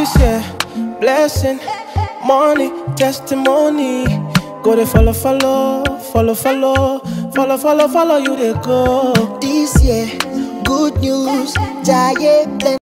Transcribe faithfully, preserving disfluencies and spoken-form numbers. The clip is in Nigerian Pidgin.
This year, blessing, money, testimony. Go they follow, follow, follow, follow, follow, follow, follow you they go. This year, good news, giant